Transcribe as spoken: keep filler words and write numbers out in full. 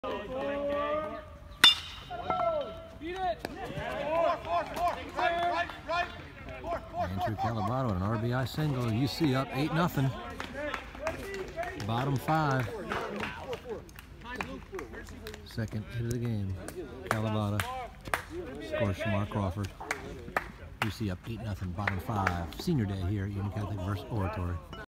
Andrew Kalebota, an R B I single. U C up eight nothing. Bottom five. Second hit of the game. Kalebota scores Shamar Crawford. U C up eight nothing. Bottom five. Senior day here at Union Catholic versus Oratory.